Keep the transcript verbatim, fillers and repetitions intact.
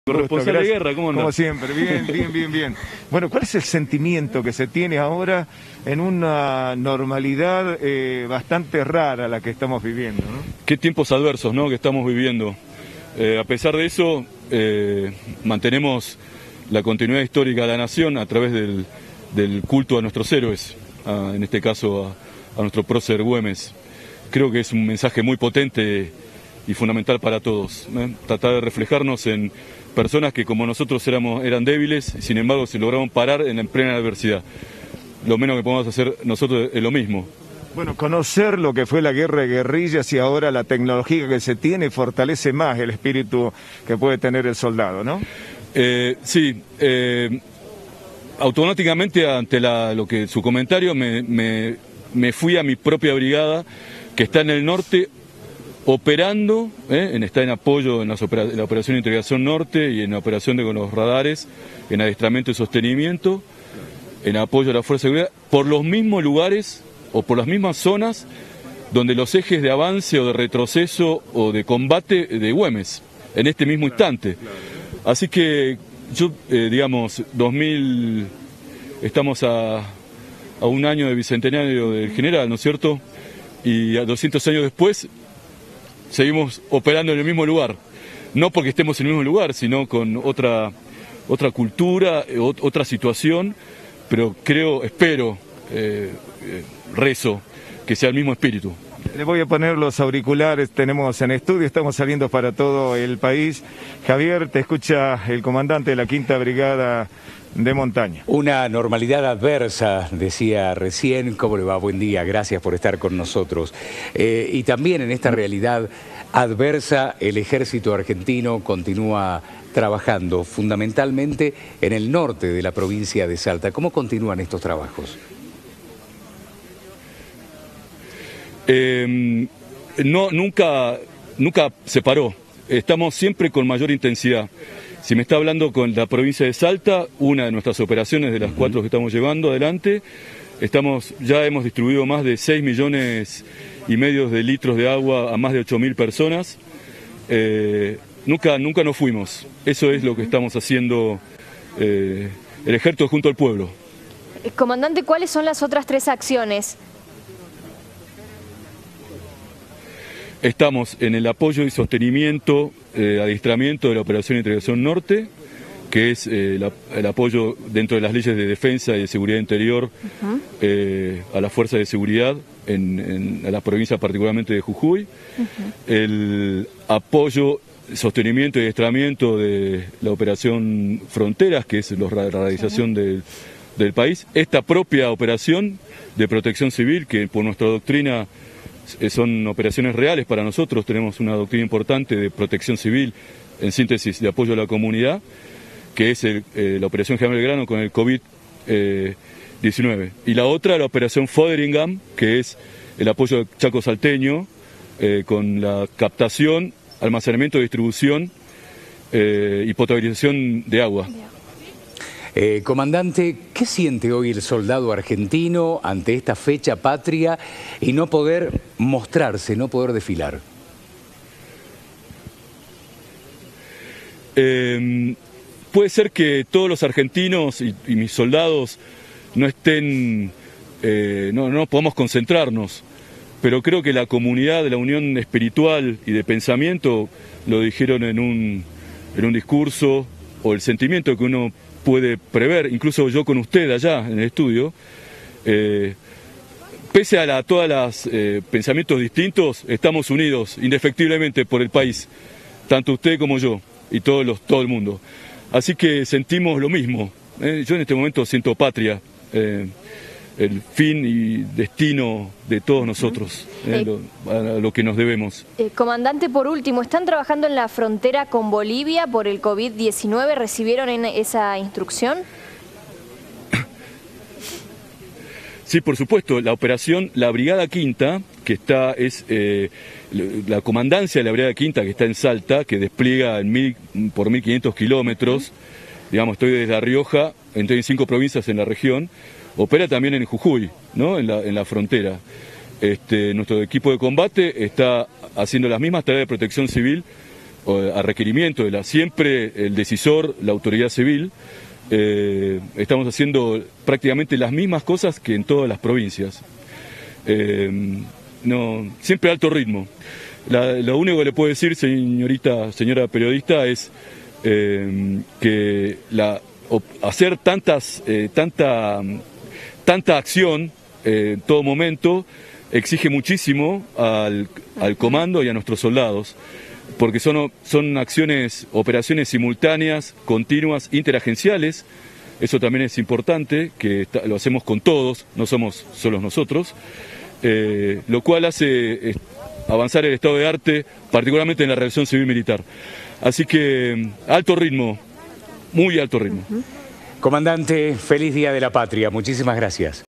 Corresponsal de guerra, ¿cómo andás? Como siempre, bien, bien, bien, bien. Bueno, ¿cuál es el sentimiento que se tiene ahora en una normalidad eh, bastante rara la que estamos viviendo, ¿no? Qué tiempos adversos, ¿no?, que estamos viviendo. Eh, a pesar de eso, eh, mantenemos la continuidad histórica de la nación a través del, del culto a nuestros héroes, a, en este caso a, a nuestro prócer Güemes. Creo que es un mensaje muy potente y fundamental para todos, ¿eh? Tratar de reflejarnos en personas que como nosotros éramos, eran débiles y sin embargo se lograron parar en la plena adversidad. Lo menos que podemos hacer nosotros es lo mismo. Bueno, conocer lo que fue la guerra de guerrillas y ahora la tecnología que se tiene fortalece más el espíritu que puede tener el soldado, ¿no? Eh, sí, eh, automáticamente ante la, lo que su comentario me, me, me fui a mi propia brigada que está en el norte operando, ¿eh? en, está en apoyo en, las opera, en la operación de integración norte y en la operación de con los radares, en adiestramiento y sostenimiento, en apoyo a la Fuerza de Seguridad, por los mismos lugares o por las mismas zonas donde los ejes de avance o de retroceso o de combate de Güemes, en este mismo instante. Así que yo, eh, digamos, dos mil, estamos a, a un año de bicentenario del general, ¿no es cierto? Y a doscientos años después seguimos operando en el mismo lugar. No porque estemos en el mismo lugar, sino con otra, otra cultura, otra situación, pero creo, espero, eh, eh, rezo, que sea el mismo espíritu. Le voy a poner los auriculares, tenemos en estudio, estamos saliendo para todo el país. Javier, te escucha el comandante de la Quinta Brigada de Montaña. Una normalidad adversa, decía recién. ¿Cómo le va? Buen día, gracias por estar con nosotros. Eh, y también en esta realidad adversa, el ejército argentino continúa trabajando fundamentalmente en el norte de la provincia de Salta. ¿Cómo continúan estos trabajos? Eh, no, nunca, nunca se paró. Estamos siempre con mayor intensidad. Si me está hablando con la provincia de Salta, una de nuestras operaciones de las uh-huh. cuatro que estamos llevando adelante, estamos, ya hemos distribuido más de seis millones y medio de litros de agua a más de ocho mil personas. Eh, nunca, nunca nos fuimos. Eso es lo que estamos haciendo eh, el ejército junto al pueblo. Comandante, ¿cuáles son las otras tres acciones? Estamos en el apoyo y sostenimiento, eh, adiestramiento de la Operación de Integración Norte, que es eh, la, el apoyo dentro de las leyes de defensa y de seguridad interior uh-huh. eh, a las fuerzas de seguridad en, en a la provincia particularmente de Jujuy. Uh-huh. El apoyo, sostenimiento y adiestramiento de la Operación Fronteras, que es la radialización uh-huh. del, del país. Esta propia operación de protección civil, que por nuestra doctrina son operaciones reales para nosotros, tenemos una doctrina importante de protección civil, en síntesis, de apoyo a la comunidad, que es el, eh, la operación General Belgrano con el COVID diecinueve. Eh, y la otra, la operación Fotheringham, que es el apoyo Chaco Salteño, eh, con la captación, almacenamiento, distribución eh, y potabilización de agua. Eh, comandante, ¿qué siente hoy el soldado argentino ante esta fecha patria y no poder mostrarse, no poder desfilar? Eh, puede ser que todos los argentinos y, y mis soldados no estén, eh, no, no podamos concentrarnos, pero creo que la comunidad de la unión espiritual y de pensamiento lo dijeron en un, en un discurso, o el sentimiento que uno puede prever, incluso yo con usted allá en el estudio, eh, pese a la, todos los eh, pensamientos distintos, estamos unidos indefectiblemente por el país, tanto usted como yo y todos los, todo el mundo. Así que sentimos lo mismo. Eh, yo en este momento siento patria, eh, el fin y destino de todos nosotros, eh, lo, a lo que nos debemos. Eh, comandante, por último, ¿están trabajando en la frontera con Bolivia por el COVID diecinueve? ¿Recibieron en esa instrucción? Sí, por supuesto. La operación, la Brigada Quinta, que está, es eh, la comandancia de la Brigada Quinta, que está en Salta, que despliega en mil, por mil quinientos kilómetros, digamos, estoy desde La Rioja, estoy en cinco provincias en la región, opera también en Jujuy, ¿no? en, la, en la frontera. Este, nuestro equipo de combate está haciendo las mismas tareas de protección civil a requerimiento de la siempre el decisor, la autoridad civil, eh, estamos haciendo prácticamente las mismas cosas que en todas las provincias. Eh, no, siempre a alto ritmo. La, lo único que le puedo decir, señorita, señora periodista, es eh, que la, hacer tantas, eh, tanta, tanta acción eh, en todo momento exige muchísimo al, al comando y a nuestros soldados, porque son, son acciones, operaciones simultáneas, continuas, interagenciales. Eso también es importante, que está, lo hacemos con todos, no somos solos nosotros, eh, lo cual hace eh, avanzar el estado de arte, particularmente en la relación civil-militar. Así que alto ritmo, muy alto ritmo. Comandante, feliz Día de la Patria, muchísimas gracias.